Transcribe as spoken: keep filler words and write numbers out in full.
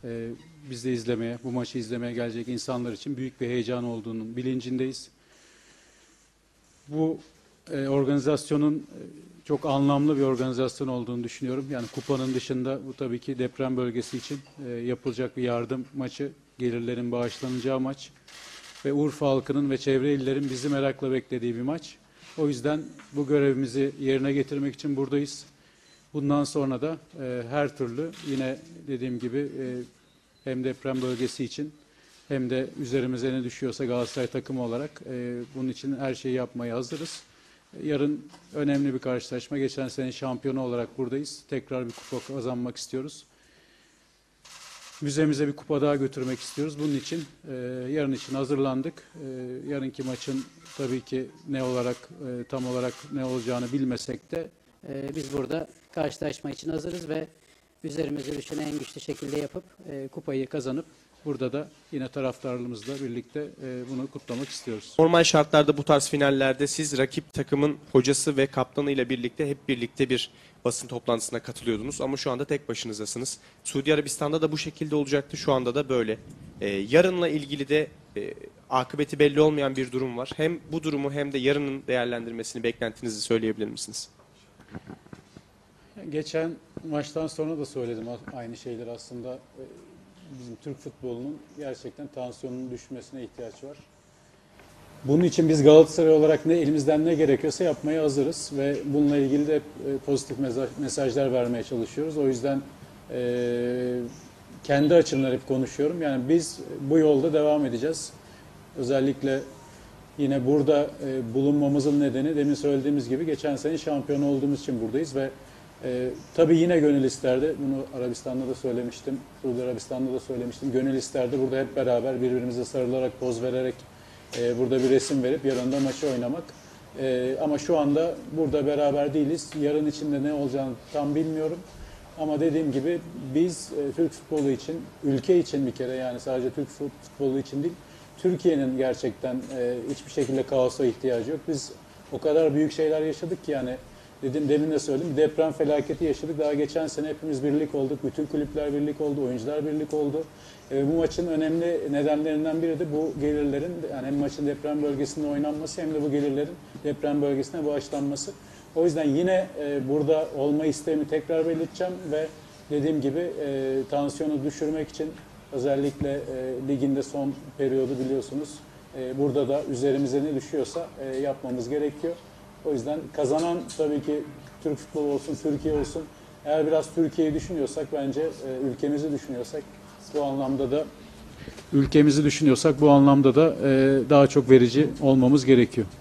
e, biz de izlemeye, bu maçı izlemeye gelecek insanlar için büyük bir heyecan olduğunun bilincindeyiz. Bu e, organizasyonun e, çok anlamlı bir organizasyon olduğunu düşünüyorum. Yani kupanın dışında bu tabii ki deprem bölgesi için e, yapılacak bir yardım maçı, gelirlerin bağışlanacağı maç ve Urfa halkının ve çevre illerin bizi merakla beklediği bir maç. O yüzden bu görevimizi yerine getirmek için buradayız. Bundan sonra da e, her türlü yine dediğim gibi e, hem deprem bölgesi için hem de üzerimize ne düşüyorsa Galatasaray takımı olarak e, bunun için her şeyi yapmaya hazırız. Yarın önemli bir karşılaşma. Geçen sene şampiyonu olarak buradayız. Tekrar bir kupa kazanmak istiyoruz. Müzemize bir kupa daha götürmek istiyoruz. Bunun için e, yarın için hazırlandık. E, yarınki maçın tabii ki ne olarak e, tam olarak ne olacağını bilmesek de Ee, biz burada karşılaşma için hazırız ve üzerimize düşeni en güçlü şekilde yapıp e, kupayı kazanıp burada da yine taraftarlarımızla birlikte e, bunu kutlamak istiyoruz. Normal şartlarda bu tarz finallerde siz rakip takımın hocası ve kaptanıyla birlikte hep birlikte bir basın toplantısına katılıyordunuz ama şu anda tek başınızdasınız. Suudi Arabistan'da da bu şekilde olacaktı, şu anda da böyle. Ee, yarınla ilgili de e, akıbeti belli olmayan bir durum var. Hem bu durumu hem de yarının değerlendirmesini, beklentinizi söyleyebilir misiniz? Geçen maçtan sonra da söyledim aynı şeyler aslında. Bizim Türk futbolunun gerçekten tansiyonunun düşmesine ihtiyaç var. Bunun için biz Galatasaray olarak ne elimizden ne gerekiyorsa yapmaya hazırız ve bununla ilgili de pozitif mesajlar vermeye çalışıyoruz. O yüzden e, kendi açımdan hep konuşuyorum. Yani biz bu yolda devam edeceğiz. Özellikle yine burada e, bulunmamızın nedeni demin söylediğimiz gibi geçen sene şampiyon olduğumuz için buradayız ve e, tabii yine gönül isterdi. Bunu Arabistan'da da söylemiştim, Suudi Arabistan'da da söylemiştim. Gönül isterdi burada hep beraber birbirimize sarılarak, poz vererek e, burada bir resim verip yarın da maçı oynamak. E, ama şu anda burada beraber değiliz. Yarın içinde ne olacağını tam bilmiyorum. Ama dediğim gibi biz e, Türk futbolu için, ülke için bir kere yani sadece Türk futbolu için değil, Türkiye'nin gerçekten e, hiçbir şekilde kaosa ihtiyacı yok. Biz o kadar büyük şeyler yaşadık ki yani dedim demin de söyledim deprem felaketi yaşadık. Daha geçen sene hepimiz birlik olduk. Bütün kulüpler birlik oldu, oyuncular birlik oldu. E, bu maçın önemli nedenlerinden biri de bu gelirlerin yani hem maçın deprem bölgesinde oynanması hem de bu gelirlerin deprem bölgesine bağışlanması. O yüzden yine e, burada olma isteğimi tekrar belirteceğim ve dediğim gibi e, tansiyonu düşürmek için özellikle e, liginde son periyodu biliyorsunuz. E, burada da üzerimize ne düşüyorsa e, yapmamız gerekiyor. O yüzden kazanan tabii ki Türk futbolu olsun, Türkiye olsun. Eğer biraz Türkiye'yi düşünüyorsak bence e, ülkemizi düşünüyorsak bu anlamda da ülkemizi düşünüyorsak bu anlamda da e, daha çok verici olmamız gerekiyor.